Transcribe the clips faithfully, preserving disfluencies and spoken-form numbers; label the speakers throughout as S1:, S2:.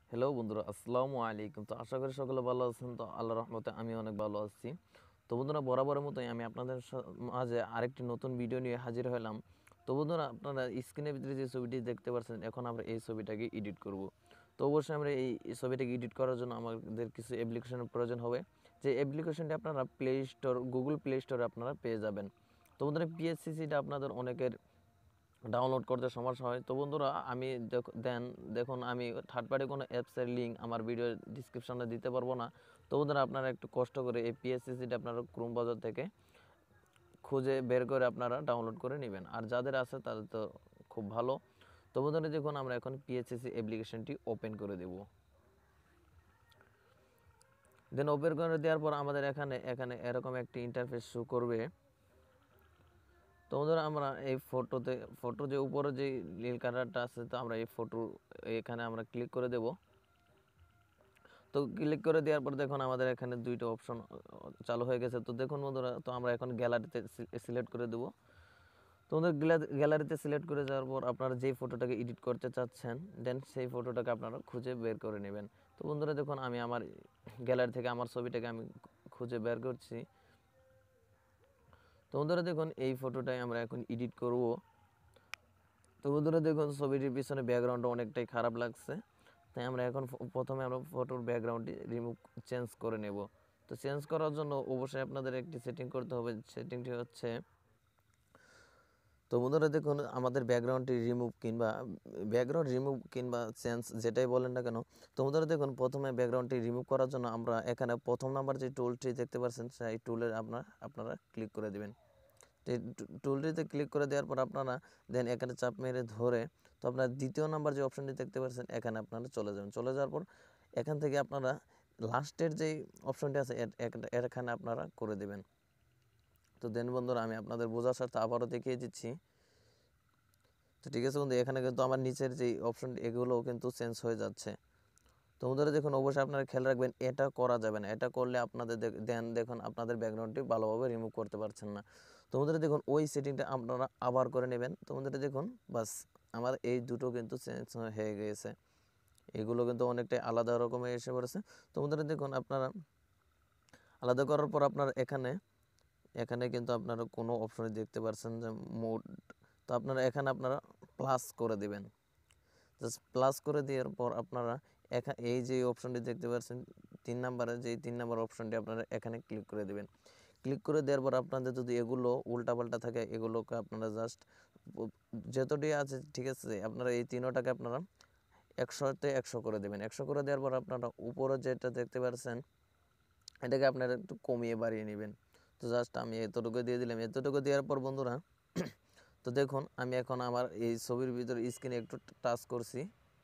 S1: Hello বন্ধুরা, আসসালামু আলাইকুম। তো আশা করি সকলে ভালো আছেন। তো আল্লাহর রহমতে আমি অনেক ভালো আছি। তো বন্ধুরা, বরাবরের মতোই আমি আপনাদের সা- মাঝে আরেকটি নতুন ভিডিও নিয়ে হাজির হলাম। তো বন্ধুরা, আপনারা স্ক্রিনের ভিতরে যে ছবিটি দেখতে পাচ্ছেন, এখন আমরা এই ছবিটাকে এডিট করব। তো অবশ্যই আমরা এই এই ছবিটাকে এডিট করার জন্য আমাদের কিছু অ্যাপ্লিকেশনের প্রয়োজন হবে। যে অ্যাপ্লিকেশনটি আপনারা প্লে স্টোর গুগল প্লে স্টোরে আপনারা পেয়ে যাবেন। তো বন্ধুরা, পিএসসিসিটা আপনাদের অনেকের ডাউনলোড করতে সমস্যা হয়। তো বন্ধুরা, আমি দেখ- দেন দেখুন, আমি থার্ড পার্টি কোনো অ্যাপসের লিঙ্ক আমার ভিডিও ডিসক্রিপশনে দিতে পারবো না। তো বন্ধুরা, আপনারা একটু কষ্ট করে এই পিএসসিসিটা আপনারা ক্রোম বাজার থেকে খুঁজে বের করে আপনারা ডাউনলোড করে নেবেন। আর যাদের আছে তাদের তো খুব ভালো। তো বন্ধুরা, দেখুন আমরা এখন পিএসসিসি অ্যাপ্লিকেশনটি ওপেন করে দেব। দেন ওপেন করে দেওয়ার পর আমাদের এখানে এখানে এরকম একটি ইন্টারফেস শো করবে। তো বন্ধুরা, আমরা এই ফটোতে ফটো যে উপরে যে নীল কালারটা আছে, তো আমরা এই ফটো এখানে আমরা ক্লিক করে দেব। তো ক্লিক করে দেওয়ার পর দেখুন আমাদের এখানে দুইটা অপশন চালু হয়ে গেছে। তো দেখুন বন্ধুরা, তো আমরা এখন গ্যালারিতে সিলেক্ট করে দেব। তো আমাদের গ্যালারিতে সিলেক্ট করে যাওয়ার পর আপনারা যেই ফটোটাকে এডিট করতে চাচ্ছেন, দেন সেই ফটোটাকে আপনারা খুঁজে বের করে নেবেন। তো বন্ধুরা, দেখুন আমি আমার গ্যালারি থেকে আমার ছবিটাকে আমি খুঁজে বের করছি। তো বন্ধুরা, দেখুন এই ফটোটাই আমরা এখন এডিট করব। তো বন্ধুরা, দেখুন ছবিটির পিছনে ব্যাকগ্রাউন্ডটা অনেকটাই খারাপ লাগছে। তাই আমরা এখন ফ- প্রথমে আমরা ফটোর ব্যাকগ্রাউন্ডটি রিমুভ চেঞ্জ করে নেব। তো চেঞ্জ করার জন্য অবশ্যই আপনাদের একটি সেটিং করতে হবে। সেটিংটি হচ্ছে, তো বন্ধুরা, দেখুন আমাদের ব্যাকগ্রাউন্ডটি রিমুভ কিংবা ব্যাকগ্রাউন্ড রিমুভ কিংবা চেঞ্জ যেটাই বলেন না কেন। তো বন্ধুরা, দেখুন প্রথমে ব্যাকগ্রাউন্ডটি রিমুভ করার জন্য আমরা এখানে প্রথম নাম্বার যে টুলটি দেখতে পাচ্ছেন, সেই টুলের আপনার আপনারা ক্লিক করে দেবেন। টুলটিতে ক্লিক করে দেওয়ার পর আপনারা দেন এখানে চাপ মেরে ধরে, তো আপনার দ্বিতীয় নাম্বার যে অপশনটি দেখতে পাচ্ছেন, এখানে আপনারা চলে যাবেন। চলে যাওয়ার পর এখান থেকে আপনারা লাস্টের যেই অপশনটি আছে এখানে আপনারা করে দেবেন। তো দেন বন্ধুরা, আমি আপনাদের বোঝার স্বার্থে আবারও দেখিয়ে দিচ্ছি। তো ঠিক আছে বন্ধু, এখানে কিন্তু আমার নিচের যেই অপশন এগুলোও কিন্তু চেঞ্জ হয়ে যাচ্ছে। তো বন্ধুরা, দেখুন অবশ্যই আপনারা খেয়াল রাখবেন, এটা করা যাবে না। এটা করলে আপনাদের দেন দেখুন আপনাদের ব্যাকগ্রাউন্ডটি ভালোভাবে রিমুভ করতে পারছেন না। তো বন্ধুরা, দেখুন ওই সেটিংটা আপনারা আবার করে নেবেন। তো বন্ধুরা, দেখুন বাস আমার এই দুটো কিন্তু চেঞ্জ হয়ে গিয়েছে। এগুলো কিন্তু অনেকটাই আলাদা রকমের এসে পড়েছে। তো বন্ধুরা, দেখুন আপনারা আলাদা করার পর আপনারা এখানে এখানে কিন্তু আপনারা কোনো অপশনে দেখতে পাচ্ছেন যে মোড। তো আপনারা এখানে আপনারা প্লাস করে দিবেন। জাস্ট প্লাস করে দেওয়ার পর আপনারা এখানে এই যে অপশনটি দেখতে পাচ্ছেন, তিন নাম্বারে যে তিন নাম্বার অপশনটি আপনারা এখানে ক্লিক করে দেবেন। ক্লিক করে দেওয়ার পর আপনাদের যদি এগুলো উল্টাপাল্টা থাকে, এগুলোকে আপনারা জাস্ট যতটি আছে ঠিক আছে, আপনারা এই তিনোটাকে আপনারা একশোতে একশো করে দেবেন। একশো করে দেওয়ার পর আপনারা উপরে যেটা দেখতে পাচ্ছেন, এটাকে আপনারা একটু কমিয়ে বাড়িয়ে নেবেন। তো জাস্ট আমি এতটুকু দিয়ে দিলাম। এতটুকু দেওয়ার পর বন্ধুরা, তো দেখুন আমি এখন আমার এই ছবির ভিতরে স্ক্রিনে একটু টাচ করছি।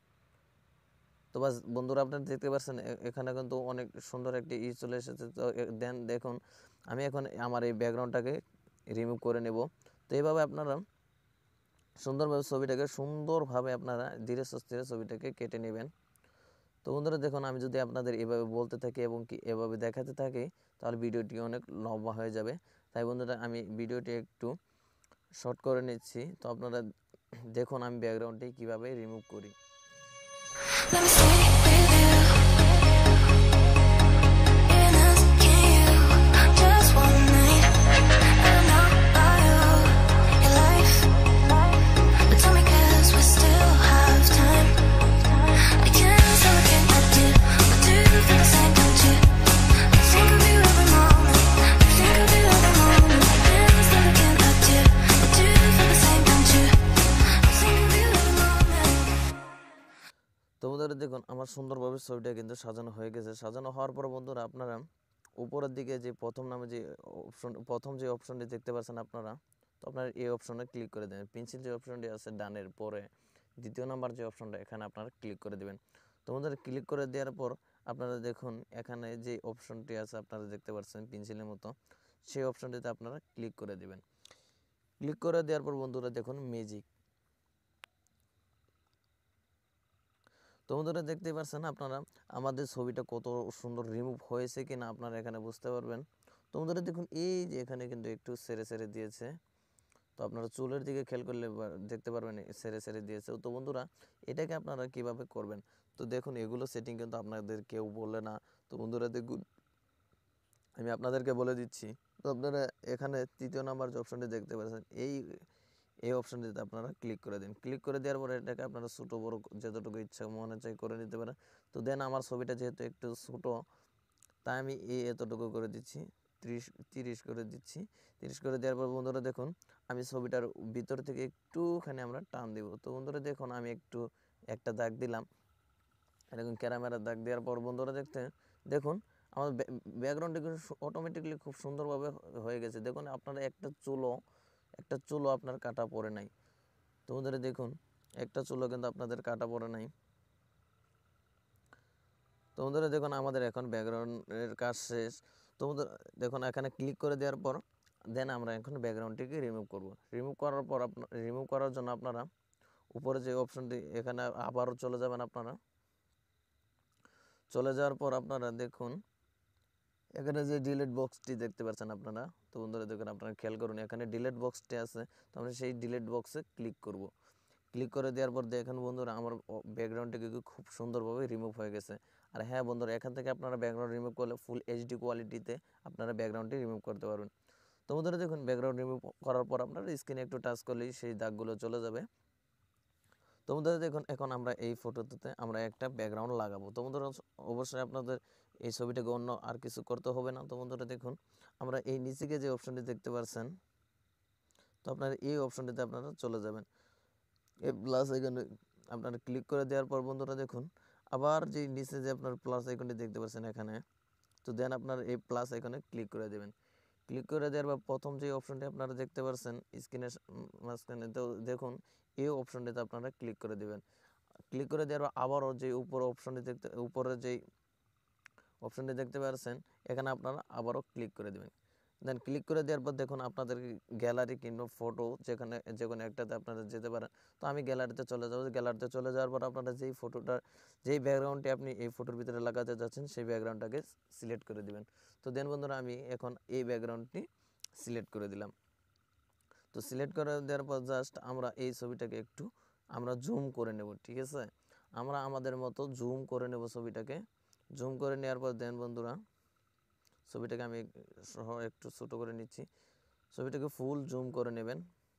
S1: তো বাস বন্ধুরা, আপনারা দেখতে পাচ্ছেন এখানে কিন্তু অনেক সুন্দর একটি ই চলে এসেছে। তো দেন দেখুন আমি এখন আমার এই ব্যাকগ্রাউন্ডটাকে রিমুভ করে নেব। তো এইভাবে আপনারা সুন্দরভাবে ছবিটাকে সুন্দরভাবে আপনারা ধীরে সুস্থিরে ছবিটাকে কেটে নেবেন। তো বন্ধুরা, দেখুন আমি যদি আপনাদের এভাবে বলতে থাকি এবং কি এভাবে দেখাতে থাকি, তাহলে ভিডিওটি অনেক লম্বা হয়ে যাবে। তাই বন্ধুরা, আমি ভিডিওটি একটু শর্ট করে নিচ্ছি। তো আপনারা দেখুন আমি ব্যাকগ্রাউন্ডটি কীভাবে রিমুভ করি।
S2: Let me stay with you in us, can you? Just one night. I know about you, your life. But tell me 'cause we still have time. I can't stop looking at you, but do you feel the same, don't you? I think of you every moment. I think of you every moment. I can't stop looking at you, but do you feel the same, don't you? I think of you every moment.
S1: তো বন্ধুরা, দেখুন আমার সুন্দরভাবে ছবিটা কিন্তু সাজানো হয়ে গেছে। সাজানো হওয়ার পর বন্ধুরা, আপনারা উপরের দিকে যে প্রথম নামে যে অপশন প্রথম যে অপশনটি দেখতে পাচ্ছেন আপনারা, তো আপনারা এই অপশনে ক্লিক করে দেবেন। পেন্সিল যে অপশনটি আছে ডানের পরে দ্বিতীয় নাম্বার যে অপশনটা, এখানে আপনারা ক্লিক করে দেবেন। তো বন্ধুরা, ক্লিক করে দেওয়ার পর আপনারা দেখুন এখানে যে অপশনটি আছে আপনারা দেখতে পাচ্ছেন পেন্সিলের মতো, সেই অপশনটিতে আপনারা ক্লিক করে দেবেন। ক্লিক করে দেওয়ার পর বন্ধুরা, দেখুন ম্যাজিক। তো বন্ধুরা, দেখতেই পাচ্ছেন আপনারা আমাদের ছবিটা কত সুন্দর রিমুভ হয়েছে কিনা আপনারা এখানে বুঝতে পারবেন। তো বন্ধুরা, দেখুন এই যে এখানে কিন্তু একটু সেরে সেরে দিয়েছে। তো আপনারা চুলের দিকে খেয়াল করলে দেখতে পারবেন সেরে সেরে দিয়েছে। তো বন্ধুরা এটাকে আপনারা কিভাবে করবেন, তো দেখুন এগুলো সেটিং কিন্তু আপনাদের কেউ বলে না। তো বন্ধুরা দেখুন আমি আপনাদেরকে বলে দিচ্ছি। তো আপনারা এখানে তৃতীয় নাম্বার যে অপশনটি দেখতে পাচ্ছেন, এই এই অপশনটিতে আপনারা ক্লিক করে দিন। ক্লিক করে দেওয়ার পরে এটাকে আপনারা ছোটো বড়ো যতটুকু ইচ্ছা মনে চাই করে নিতে পারেন। তো দেন আমার ছবিটা যেহেতু একটু ছোটো, তাই আমি এই এতটুকু করে দিচ্ছি, ত্রিশ তিরিশ করে দিচ্ছি। তিরিশ করে দেওয়ার পর বন্ধুরা দেখুন আমি ছবিটার ভিতর থেকে একটুখানি আমরা টান দিব। তো বন্ধুরা দেখুন আমি একটু একটা দাগ দিলাম, এরকম ক্যামেরার দাগ দেওয়ার পর বন্ধুরা দেখতে দেখুন আমার ব্যাকগ্রাউন্ডটি কিন্তু অটোমেটিকলি খুব সুন্দরভাবে হয়ে গেছে। দেখুন আপনার একটা চুলও একটা চুলও আপনার কাটা পড়ে নাই। তো বন্ধুরা দেখুন একটা চুলও কিন্তু আপনাদের কাটা পড়ে নাই। তো বন্ধুরা দেখুন আমাদের এখন ব্যাকগ্রাউন্ডের কাজ শেষ। তো বন্ধুরা দেখুন এখানে ক্লিক করে দেওয়ার পর দেন আমরা এখন ব্যাকগ্রাউন্ডটিকে রিমুভ করব। রিমুভ করার পর আপনার রিমুভ করার জন্য আপনারা উপরে যে অপশনটি এখানে আবারও চলে যাবেন। আপনারা চলে যাওয়ার পর আপনারা দেখুন এখানে যে ডিলিট বক্সটি দেখতে পাচ্ছেন আপনারা। তো বন্ধুরা দেখুন আপনারা খেয়াল করুন এখানে ডিলিট বক্সটি আছে। তো আমরা সেই ডিলিট বক্সে ক্লিক করব। ক্লিক করে দেওয়ার পর দেখেন বন্ধুরা আমার ব্যাকগ্রাউন্ডটি কিন্তু খুব সুন্দরভাবে রিমুভ হয়ে গেছে। আর হ্যাঁ বন্ধুরা এখান থেকে আপনারা ব্যাকগ্রাউন্ড রিমুভ করলে ফুল এইচডি কোয়ালিটিতে আপনারা ব্যাকগ্রাউন্ডটি রিমুভ করতে পারবেন। তো বন্ধুরা দেখুন ব্যাকগ্রাউন্ড রিমুভ করার পর আপনারা স্ক্রিনে একটু টাচ করলেই সেই দাগগুলো চলে যাবে। তো বন্ধুরা দেখুন এখন আমরা এই ফটোতে আমরা একটা ব্যাকগ্রাউন্ড লাগাবো। তো বন্ধুরা অবশ্যই আপনাদের এই ছবিটাকে অন্য আর কিছু করতে হবে না। তো বন্ধুরা দেখুন আমরা এই নিচে যে অপশনটি দেখতে পাচ্ছেন, তো আপনারা এই অপশনটিতে আপনারা চলে যাবেন। এই প্লাস আইকনে আপনারা ক্লিক করে দেওয়ার পর বন্ধুরা দেখুন আবার যে নিচে যে আপনার প্লাস আইকনটি দেখতে পাচ্ছেন এখানে, তো দেন আপনার এই প্লাস আইকনে ক্লিক করে দেবেন। ক্লিক করে দেওয়ার পর প্রথম যে অপশনটি আপনারা দেখতে পাচ্ছেন স্ক্রিনের মাঝখানে, তো দেখুন এই অপশনটিতে আপনারা ক্লিক করে দেবেন। ক্লিক করে দেওয়ার পর আবারও যে উপর অপশনটি দেখতে উপরে যেই অপশনটি দেখতে পাচ্ছেন এখানে আপনারা আবারও ক্লিক করে দেবেন। দেন ক্লিক করে দেওয়ার পর দেখুন আপনাদের গ্যালারি কিংবা ফটো যেখানে যে কোনো একটাতে আপনারা যেতে পারেন। তো আমি গ্যালারিতে চলে যাব। গ্যালারিতে চলে যাওয়ার পর আপনারা যেই ফটোটা যেই ব্যাকগ্রাউন্ডটি আপনি এই ফটোর ভিতরে লাগাতে যাচ্ছেন সেই ব্যাকগ্রাউন্ডটাকে সিলেক্ট করে দিবেন। তো দেন বন্ধুরা আমি এখন এই ব্যাকগ্রাউন্ডটি সিলেক্ট করে দিলাম। তো সিলেক্ট করে দেওয়ার পর জাস্ট আমরা এই ছবিটাকে একটু আমরা জুম করে নেব। ঠিক আছে, আমরা আমাদের মতো জুম করে নেব ছবিটাকে। জুম করে নেওয়ার পর দেন বন্ধুরা ছবিটাকে আমি সহ একটু ছোট করে নিচ্ছি। ছবিটাকে ফুল জুম করে নেবেন।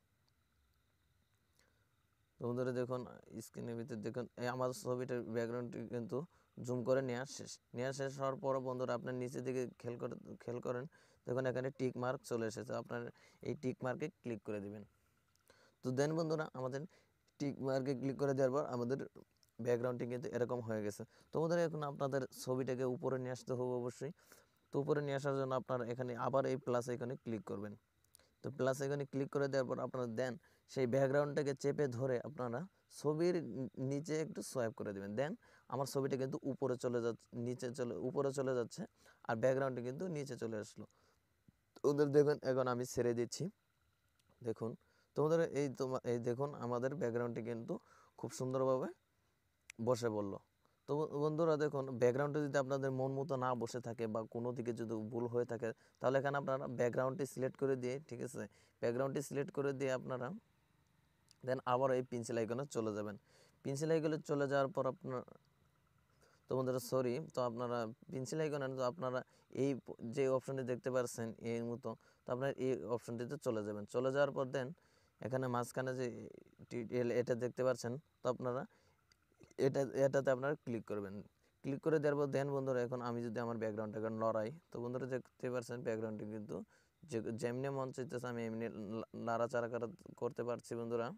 S1: বন্ধুরা দেখুন স্ক্রিনের ভিতরে দেখুন এই আমার ছবিটার ব্যাকগ্রাউন্ডটি কিন্তু জুম করে নেওয়া শেষ। নেওয়া শেষ হওয়ার পর বন্ধুরা আপনার নিচের দিকে খেয়াল করে খেয়াল করেন দেখুন এখানে টিক মার্ক চলে এসেছে। আপনার এই টিক মার্কে ক্লিক করে দিবেন। তো দেন বন্ধুরা আমাদের টিক মার্কে ক্লিক করে দেওয়ার পর আমাদের ব্যাকগ্রাউন্ডটি কিন্তু এরকম হয়ে গেছে। তো বন্ধুরা এখন আপনাদের ছবিটাকে উপরে নিয়ে আসতে হবে অবশ্যই। তো উপরে নিয়ে আসার জন্য আপনারা এখানে আবার এই প্লাস আইকনে ক্লিক করবেন। তো প্লাস আইকনে ক্লিক করে দেওয়ার পর আপনারা দেন সেই ব্যাকগ্রাউন্ডটাকে চেপে ধরে আপনারা ছবির নিচে একটু সোয়াইপ করে দেবেন। দেন আমার ছবিটা কিন্তু উপরে চলে যাচ্ছে নিচে চলে উপরে চলে যাচ্ছে আর ব্যাকগ্রাউন্ডটা কিন্তু নিচে চলে আসলো। ওদের দেখুন এখন আমি ছেড়ে দিচ্ছি। দেখুন তোমাদের এই তোমার এই দেখুন আমাদের ব্যাকগ্রাউন্ডটি কিন্তু খুব সুন্দরভাবে বসে পড়লো। তো বন্ধুরা দেখুন ব্যাকগ্রাউন্ডে যদি আপনাদের মন মতো না বসে থাকে বা কোনো দিকে যদি ভুল হয়ে থাকে তাহলে এখানে আপনারা ব্যাকগ্রাউন্ডটি সিলেক্ট করে দিয়ে, ঠিক আছে, ব্যাকগ্রাউন্ডটি সিলেক্ট করে দিয়ে আপনারা দেন আবার এই পেন্সিল আইকনে চলে যাবেন। পেন্সিল আইকনে চলে যাওয়ার পর আপনার তো বন্ধুরা সরি তো আপনারা পেন্সিল আইকনে তো আপনারা এই যে অপশনটি দেখতে পাচ্ছেন এর মতো, তো আপনারা এই অপশনটিতে চলে যাবেন। চলে যাওয়ার পর দেন এখানে মাঝখানে যে এটা দেখতে পাচ্ছেন, তো আপনারা এটা এটাতে আপনারা ক্লিক করবেন। ক্লিক করে দেওয়ার পর দেন বন্ধুরা এখন আমি যদি আমার ব্যাকগ্রাউন্ডটাকে লড়াই, তো বন্ধুরা দেখতে পাচ্ছেন ব্যাকগ্রাউন্ডটি কিন্তু যে যেমনি মন চাইতেছে আমি এমনি নাড়াচাড়া করতে পারছি বন্ধুরা।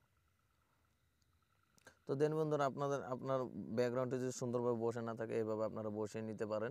S1: তো দেন বন্ধুরা আপনাদের আপনার ব্যাকগ্রাউন্ডটি যদি সুন্দরভাবে বসে না থাকে এভাবে আপনারা বসিয়ে নিতে পারেন।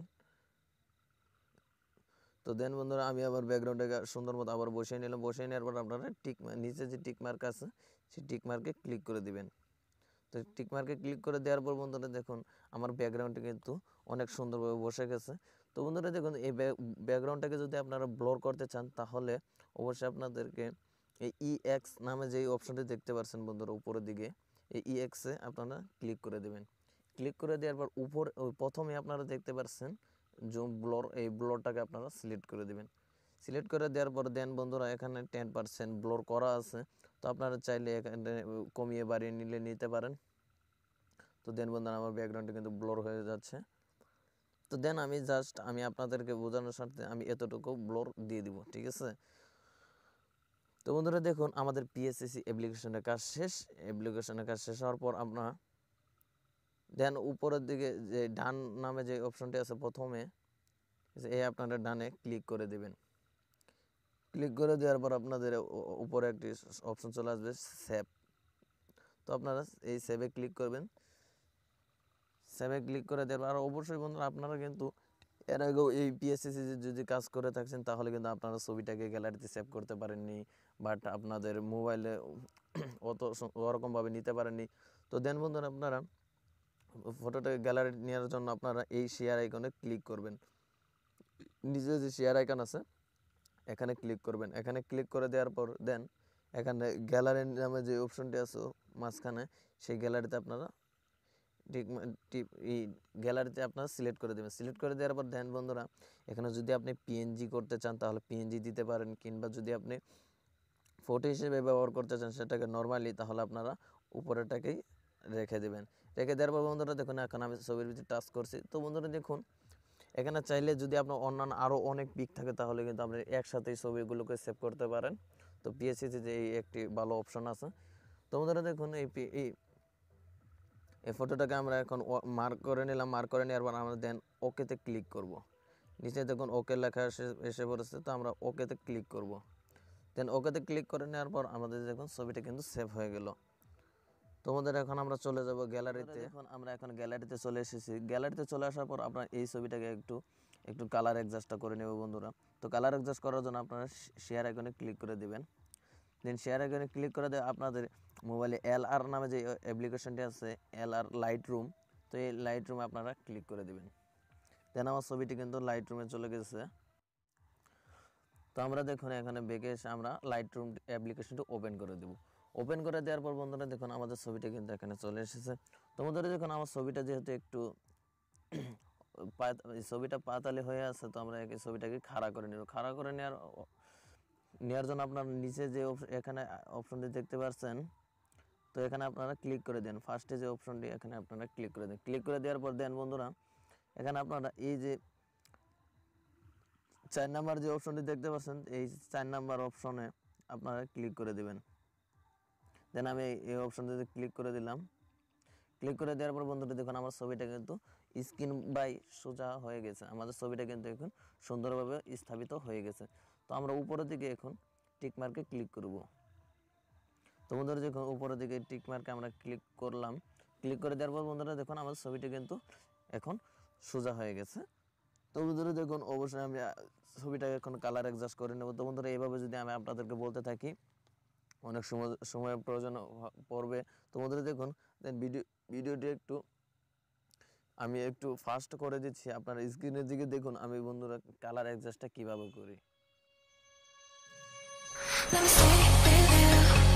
S1: তো দেন বন্ধুরা আমি আবার ব্যাকগ্রাউন্ডটাকে সুন্দর মতো আবার বসিয়ে নিলাম। বসিয়ে নেওয়ার পর আপনারা টিক নিচে যে টিক মার্ক আছে সেই টিক মার্কে ক্লিক করে দিবেন। তো টিক মার্কে ক্লিক করে দেওয়ার পর বন্ধুরা দেখুন আমার ব্যাকগ্রাউন্ডটি কিন্তু অনেক সুন্দরভাবে বসে গেছে। তো বন্ধুরা দেখুন এই ব্যাকগ্রাউন্ডটাকে যদি আপনারা ব্লর করতে চান তাহলে অবশ্যই আপনাদেরকে এই ই এক্স নামে যেই অপশনটি দেখতে পাচ্ছেন বন্ধুরা উপরের দিকে, এই ই এক্সে আপনারা ক্লিক করে দেবেন। ক্লিক করে দেওয়ার পর উপর প্রথমে আপনারা দেখতে পাচ্ছেন জুম ব্লর, এই ব্লরটাকে আপনারা সিলেক্ট করে দেবেন। সিলেক্ট করে দেওয়ার পর দেন বন্ধুরা এখানে টেন পার্সেন্ট ব্লর করা আছে, তো আপনারা চাইলে এখানে কমিয়ে বাড়িয়ে নিলে নিতে পারেন। তো দেন বন্ধুরা আমার ব্যাকগ্রাউন্ডটা কিন্তু ব্লর হয়ে যাচ্ছে। তো দেন আমি জাস্ট আমি আপনাদেরকে বোঝানোর স্বার্থে আমি এতটুকু ব্লর দিয়ে দিব, ঠিক আছে। তো বন্ধুরা দেখুন আমাদের পিএসসি অ্যাপ্লিকেশনের কাজ শেষ। অ্যাপ্লিকেশনের কাজ শেষ হওয়ার পর আপনারা দেন উপরের দিকে যে ডান নামে যে অপশনটি আছে প্রথমে, এই আপনারা ডানে ক্লিক করে দেবেন। ক্লিক করে দেওয়ার পর আপনাদের উপরে একটি অপশন চলে আসবে সেভ। তো আপনারা এই সেভে ক্লিক করবেন। সেভে ক্লিক করে দেওয়ার আর অবশ্যই বন্ধুরা আপনারা কিন্তু এর আগেও এই পিএসসি যদি কাজ করে থাকছেন তাহলে কিন্তু আপনারা ছবিটাকে গ্যালারিতে সেভ করতে পারেননি, বাট আপনাদের মোবাইলে অত ওরকমভাবে নিতে পারেননি। তো দেন বন্ধুরা আপনারা ফটোটাকে গ্যালারি নেওয়ার জন্য আপনারা এই শেয়ার আইকনে ক্লিক করবেন। নিচে যে শেয়ার আইকন আছে এখানে ক্লিক করবেন। এখানে ক্লিক করে দেওয়ার পর দেন এখানে গ্যালারি নামে যে অপশনটি আছে মাঝখানে, সেই গ্যালারিতে আপনারা ঠিক টিপ এই গ্যালারিতে আপনারা সিলেক্ট করে দেবেন। সিলেক্ট করে দেওয়ার পর দেন বন্ধুরা এখানে যদি আপনি পিএনজি করতে চান তাহলে পিএনজি দিতে পারেন, কিংবা যদি আপনি ফটো হিসেবে ব্যবহার করতে চান সেটাকে নর্মালি, তাহলে আপনারা উপরেটাকেই রেখে দেবেন। রেখে দেওয়ার পর বন্ধুরা দেখুন এখন আমি ছবির ভিতরে টাচ করছি। তো বন্ধুরা দেখুন এখানে চাইলে যদি আপনার অন্যান্য আরও অনেক পিক থাকে তাহলে কিন্তু আপনি একসাথে ছবিগুলোকে সেভ করতে পারেন। তো পিএসসিতে যে এই একটি ভালো অপশন আছে। তো বন্ধুরা দেখুন এই এই এই ফটোটাকে আমরা এখন মার্ক করে নিলাম। মার্ক করে নেওয়ার পর আমরা দেন ওকেতে ক্লিক করব। নিচে দেখুন ওকে লেখা এসে এসে পড়েছে, তো আমরা ওকেতে ক্লিক করব। দেন ওকেতে ক্লিক করে নেওয়ার পর আমাদের দেখুন ছবিটা কিন্তু সেভ হয়ে গেল। তোমাদের এখন আমরা চলে যাব গ্যালারিতে। এখন আমরা এখন গ্যালারিতে চলে এসেছি। গ্যালারিতে চলে আসার পর আপনারা এই ছবিটাকে একটু একটু কালার অ্যাডজাস্টটা করে নেব বন্ধুরা। তো কালার অ্যাডজাস্ট করার জন্য আপনারা শেয়ার আইকনে ক্লিক করে দেবেন। দেন শেয়ার আইকনে ক্লিক করে দেওয়া আপনাদের মোবাইলে এল আর নামে যে অ্যাপ্লিকেশনটি আছে এল আর লাইট রুম, তো এই লাইট রুমে আপনারা ক্লিক করে দেবেন। দেন আমার ছবিটি কিন্তু লাইট রুমে চলে গেছে। তো আমরা দেখুন এখানে বেগে এসে আমরা লাইট রুম অ্যাপ্লিকেশনটি ওপেন করে দেব। ওপেন করে দেওয়ার পর বন্ধুরা দেখুন আমাদের ছবিটা কিন্তু এখানে চলে এসেছে। তো বন্ধুরা দেখুন আমার ছবিটা যেহেতু একটু ছবিটা পাতালি হয়ে আছে, তো আমরা এই ছবিটাকে খাড়া করে নেব। খাড়া করে নেওয়ার নেওয়ার জন্য আপনার নিচে যে এখানে অপশনটি দেখতে পাচ্ছেন, তো এখানে আপনারা ক্লিক করে দেন। ফার্স্টে যে অপশনটি এখানে আপনারা ক্লিক করে দেন। ক্লিক করে দেওয়ার পর দেন বন্ধুরা এখানে আপনারা এই যে চার নাম্বার যে অপশনটি দেখতে পাচ্ছেন, এই চার নাম্বার অপশনে আপনারা ক্লিক করে দেবেন। দেন আমি এই অপশনটিতে ক্লিক করে দিলাম। ক্লিক করে দেওয়ার পর বন্ধুরা দেখুন আমার ছবিটা কিন্তু স্ক্রিন বাই সোজা হয়ে গেছে। আমাদের ছবিটা কিন্তু এখন সুন্দরভাবে স্থাপিত হয়ে গেছে। তো আমরা উপরের দিকে এখন টিক মার্কে ক্লিক করব। তো বন্ধুরা দেখুন উপরের দিকে টিক মার্কে আমরা ক্লিক করলাম। ক্লিক করে দেওয়ার পর বন্ধুরা দেখুন আমাদের ছবিটা কিন্তু এখন সোজা হয়ে গেছে। তো বন্ধুরা দেখুন অবশ্যই আমি ছবিটাকে এখন কালার অ্যাডজাস্ট করে নেব। তো বন্ধুরা এইভাবে যদি আমি আপনাদেরকে বলতে থাকি অনেক সময় সময়ের প্রয়োজন পড়বে। তো বন্ধুরা দেখুন ভিডিও ভিডিওটি একটু আমি একটু ফাস্ট করে দিচ্ছি, আপনার স্ক্রিনের দিকে দেখুন আমি বন্ধুরা কালার অ্যাডজাস্টটা কিভাবে করি।
S2: Let me stay with you.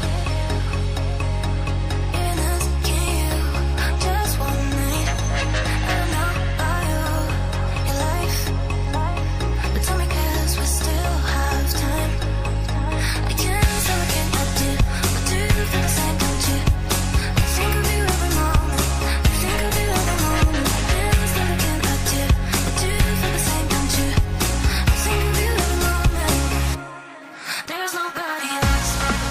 S2: In us, can you? Just one night. I know about you, your life. But tell me 'cause we still have time. I can't say what can I do, but do you feel the same, don't you? I think of you every moment. I think of you every moment. I can't say what can I do, but do you feel the same, don't you? I think of you every moment. There's nobody else.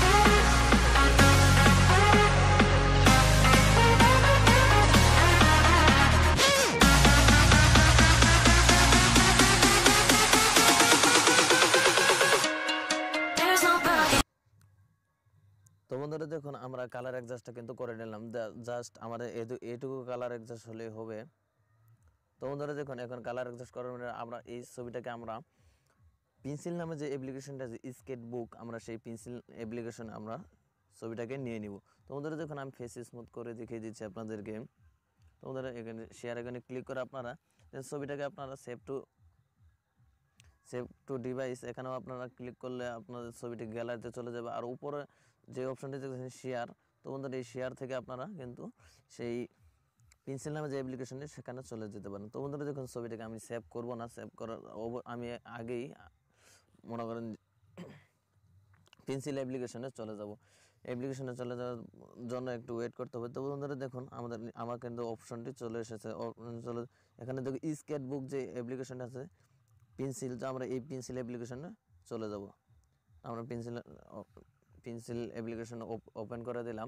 S2: There's nobody.
S1: তো বন্ধুরা দেখুন আমরা colour অ্যাডজাস্টটা কিন্তু করে নিলাম। Just আমাদের এটুকু colour adjust হলেই হবে। তো বন্ধুরা দেখুন এখন কালার অ্যাডজাস্ট করার মানে আমরা এই ছবিটাকে আমরা পেন্সিল নামে যে অ্যাপ্লিকেশনটা আছে স্কেচবুক, আমরা সেই পেন্সিল অ্যাপ্লিকেশনে আমরা ছবিটাকে নিয়ে নিব। তো বন্ধুরা দেখুন আমি ফেস স্মুথ করে দেখিয়ে দিচ্ছি আপনাদেরকে। তো বন্ধুরা এখানে শেয়ার এখানে ক্লিক করে আপনারা ছবিটাকে আপনারা save to save to device এখানেও আপনারা ক্লিক করলে আপনাদের ছবিটি গ্যালারিতে চলে যাবে। আর উপরে যে অপশনটি দেখছেন শেয়ার, তো বন্ধুরা এই শেয়ার থেকে আপনারা কিন্তু সেই পেন্সিল নামে যে অ্যাপ্লিকেশনটি সেখানে চলে যেতে পারেন। তো বন্ধুরা দেখুন ছবিটাকে আমি সেভ করব না, সেভ করার আমি আগেই মনে করেন পেন্সিল অ্যাপ্লিকেশনে চলে যাব। অ্যাপ্লিকেশনে চলে যাওয়ার জন্য একটু ওয়েট করতে হবে। তো বন্ধুরা দেখুন আমাদের আমার কিন্তু অপশনটি চলে এসেছে। চলে এখানে দেখো স্কেচবুক যে অ্যাপ্লিকেশনটা আছে পেন্সিল, তো আমরা এই পেন্সিল অ্যাপ্লিকেশনে চলে যাব। আমরা পেন্সিল পেন্সিল অ্যাপ্লিকেশন ওপেন করে দিলাম।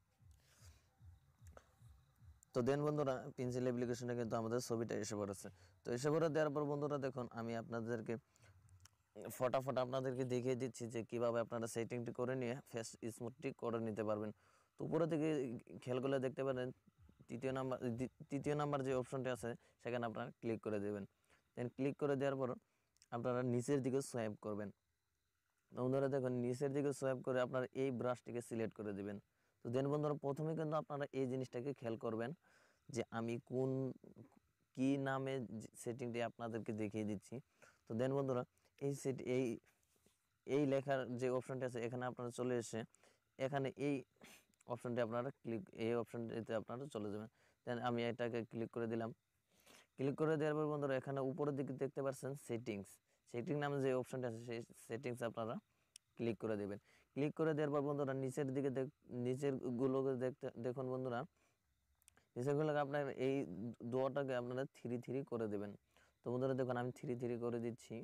S1: তো দেন বন্ধুরা পেন্সিল অ্যাপ্লিকেশনে কিন্তু আমাদের ছবিটা এসে পড়েছে। তো এসে পড়ে দেওয়ার পর বন্ধুরা দেখুন আমি আপনাদেরকে ফটাফট আপনাদেরকে দেখিয়ে দিচ্ছি যে কিভাবে আপনারা সেটিংটি করে নিয়ে ফেস স্মুথটি করে নিতে পারবেন। তো উপরে থেকে খেয়াল করলে দেখতে পারেন তৃতীয় নাম্বার তৃতীয় নাম্বার যে অপশনটি আছে সেখানে আপনারা ক্লিক করে দেবেন। দেন ক্লিক করে দেওয়ার পর আপনারা নিচের দিকে সোয়াইপ করবেন। বন্ধুরা দেখুন নিচের দিকে সোয়াইপ করে আপনারা এই ব্রাশটিকে সিলেক্ট করে দিবেন। তো দেন বন্ধুরা প্রথমে কিন্তু আপনারা এই জিনিসটাকে খেয়াল করবেন যে আমি কোন কি নামে সেটিংটি আপনাদেরকে দেখিয়ে দিচ্ছি। তো দেন বন্ধুরা এই সেট এই এই লেখার যে অপশনটি আছে এখানে আপনারা চলে এসে এখানে এই অপশনটি আপনারা ক্লিক এই অপশনটিতে আপনারা চলে যাবেন। দেন আমি এটাকে ক্লিক করে দিলাম। ক্লিক করে দেওয়ার পর বন্ধুরা এখানে উপরের দিকে দেখতে পাচ্ছেন সেটিংস, সেটিং নামে যে অপশনটি আছে সেই সেটিংস আপনারা ক্লিক করে দেবেন। ক্লিক করে দেওয়ার পর বন্ধুরা নিচের দিকে নিচের গুলোকে দেখতে দেখুন বন্ধুরা নিচের গুলোকে আপনার এই দোয়াটাকে আপনারা থ্রি থ্রি করে দেবেন। তো বন্ধুরা দেখুন আমি থ্রি থ্রি করে দিচ্ছি।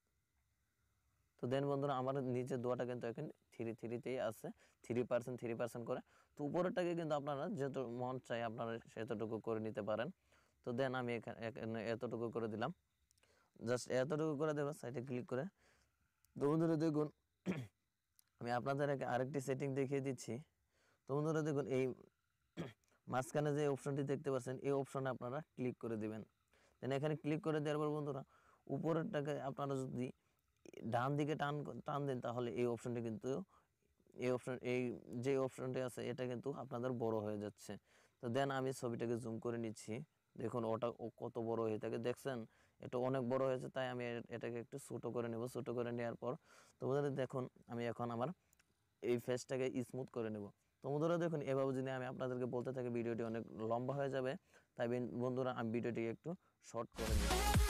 S1: তো দেন বন্ধুরা আমার নিচের দোয়াটা কিন্তু এখন থ্রি থ্রিতেই আছে, থ্রি পার্সেন্ট থ্রি পার্সেন্ট করে। তো উপরেরটাকে কিন্তু আপনারা যত মন চাই আপনারা সেতটুকু করে নিতে পারেন। তো দেন আমি এখানে এতটুকু করে দিলাম, জাস্ট এতটুকু করে দেবো সাইডে ক্লিক করে। তো বন্ধুরা দেখুন আমি আপনাদের আরেকটি সেটিং দেখিয়ে দিচ্ছি। তো বন্ধুরা দেখুন এই মাঝখানে যে অপশনটি দেখতে পাচ্ছেন এই অপশনে আপনারা ক্লিক করে দিবেন। দেন এখানে ক্লিক করে দেওয়ার পর বন্ধুরা উপরেরটাকে আপনারা যদি ডান দিকে টান টান দেন তাহলে এই অপশনটি কিন্তু এই অপশন এই যে অপশনটি আছে এটা কিন্তু আপনাদের বড় হয়ে যাচ্ছে। তো দেন আমি ছবিটাকে জুম করে নিচ্ছি। দেখুন ওটা কত বড় হয়ে থাকে, দেখছেন এটা অনেক বড় হয়েছে। তাই আমি এটাকে একটু ছোট করে নেব। ছোট করে নেওয়ার পর তো বন্ধুরা দেখুন আমি এখন আমার এই ফেসটাকে স্মুথ করে নেব। তো বন্ধুরা দেখুন এভাবে যদি আমি আপনাদেরকে বলতে থাকি ভিডিওটি অনেক লম্বা হয়ে যাবে। তাই বন্ধুরা আমি ভিডিওটি একটু শর্ট করে নিব।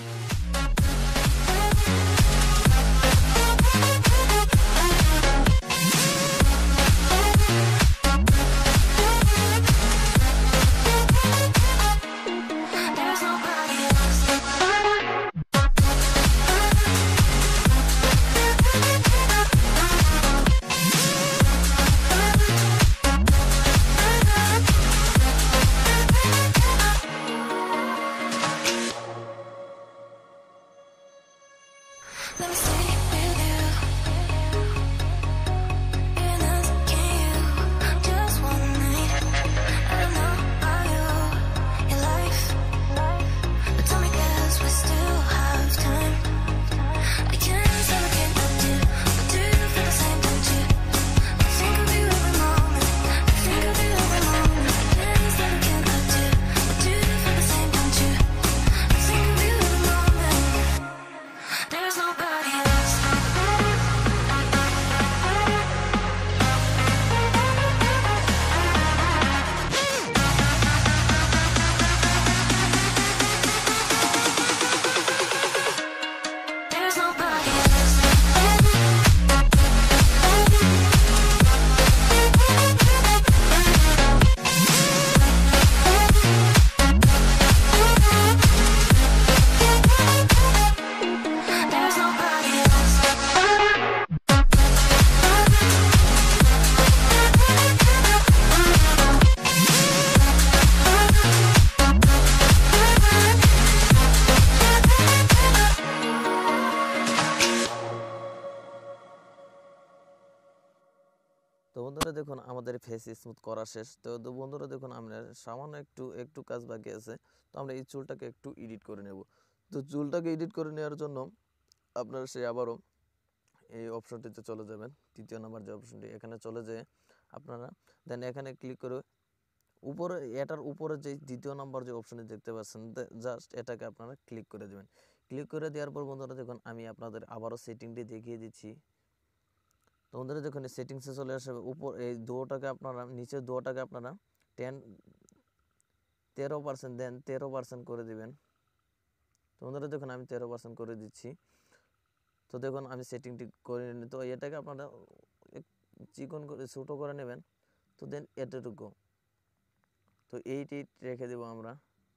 S2: Let me stay with you. Being asking you just one night. I don't know about you, your life, but tell me 'cause we still have time. I can't say I can't love you, but do you feel the same, don't you? I think of you every moment. I think of you every moment. Can't say I can't love you, but do you feel the same, don't you? I think of you every moment. There's nobody else. There's nobody else. There's nobody else.
S1: তো বন্ধুরা দেখুন আমাদের face smooth করা শেষ। তো তো বন্ধুরা দেখুন আমরা সামান্য একটু একটু কাজ বাকি আছে। তো আমরা এই চুলটাকে একটু এডিট করে নেব। তো চুলটাকে এডিট করে নেওয়ার জন্য আপনারা সে আবারও এই অপশনটিতে চলে যাবেন, তৃতীয় নাম্বার যে অপশনটি এখানে চলে যেয়ে আপনারা দেন এখানে ক্লিক করে উপরে এটার উপরে যে দ্বিতীয় নাম্বার যে অপশনটি দেখতে পাচ্ছেন জাস্ট এটাকে আপনারা ক্লিক করে দেবেন। ক্লিক করে দেওয়ার পর বন্ধুরা দেখুন আমি আপনাদের আবারও সেটিংটি দেখিয়ে দিচ্ছি। তো বন্ধুরা দেখুন সেটিংসে চলে আসবে উপর এই দুটাকে আপনারা নিচের দুটাকে আপনারা টেন তেরো পার্সেন্ট দেন তেরো পার্সেন্ট করে দিবেন। তো বন্ধুরা দেখুন আমি তেরো পার্সেন্ট করে দিচ্ছি। তো দেখুন আমি সেটিংটি করে নিই। তো এটাকে আপনারা চিকন করে ছোটো করে নেবেন। তো দেন এতটুকু, তো এইটি রেখে দেবো আমরা।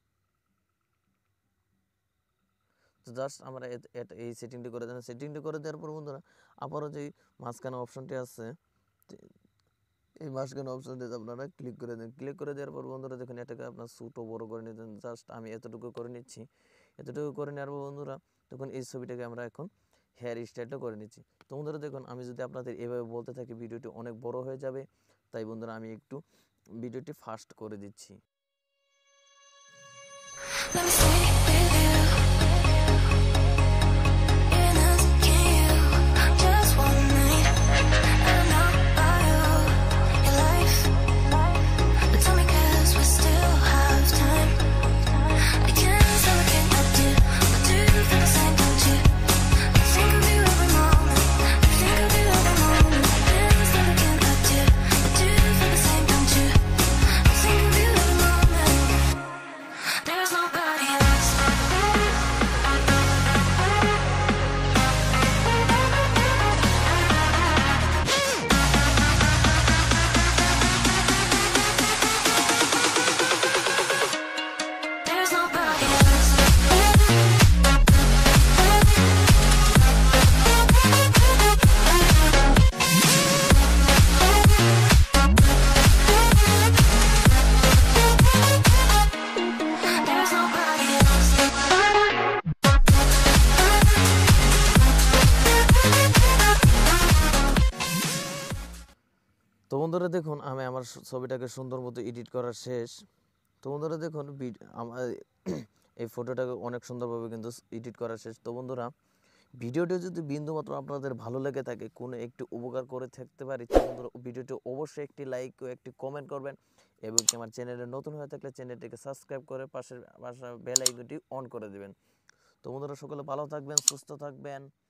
S1: তো জাস্ট আমরা এই সেটিংটি করে দেন। সেটিংটি করে দেওয়ার পর বন্ধুরা আবারও যেই মাঝখানে অপশনটি আছে, এই মাঝখানে অপশনটিতে আপনারা ক্লিক করে দেন। ক্লিক করে দেওয়ার পর বন্ধুরা দেখুন এটাকে আপনার ছোটো বড়ো করে নিতেন। জাস্ট আমি এতটুকু করে নিচ্ছি। এতটুকু করে নেওয়ার পর বন্ধুরা দেখুন এই ছবিটাকে আমরা এখন হেয়ার স্টাইলটা করে নিচ্ছি। তো বন্ধুরা দেখুন আমি যদি আপনাদের এভাবে বলতে থাকি ভিডিওটি অনেক বড় হয়ে যাবে, তাই বন্ধুরা আমি একটু ভিডিওটি ফাস্ট করে দিচ্ছি।
S2: Let me stay with you. In us, can you? Just one night. I know about you, your life. But tell me 'cause we still have time. I can't stop looking at you, but do you feel the same, don't you? I think of you every moment. I think of you every moment. I can't stop looking at you, but do you feel the same, don't you? I think of you every moment. There's nobody else. There's nobody else. There's nobody else.
S1: তো বন্ধুরা দেখুন আমি আমার ছবিটাকে সুন্দর মতো edit করা শেষ। তো বন্ধুরা দেখুন আমার এই ফটোটাকে অনেক সুন্দরভাবে কিন্তু এডিট করা শেষ। তো বন্ধুরা ভিডিওটি যদি বিন্দুমাত্র আপনাদের ভালো লেগে থাকে, কোনো একটি উপকার করে থাকতে পারি, তো বন্ধুরা ভিডিওটি অবশ্যই একটি লাইক ও একটি কমেন্ট করবেন এবং কি আমার চ্যানেলে নতুন হয়ে থাকলে চ্যানেলটিকে সাবস্ক্রাইব করে পাশের পাশে বেল আইকনটি অন করে দেবেন। তো বন্ধুরা সকলে ভালো থাকবেন, সুস্থ থাকবেন।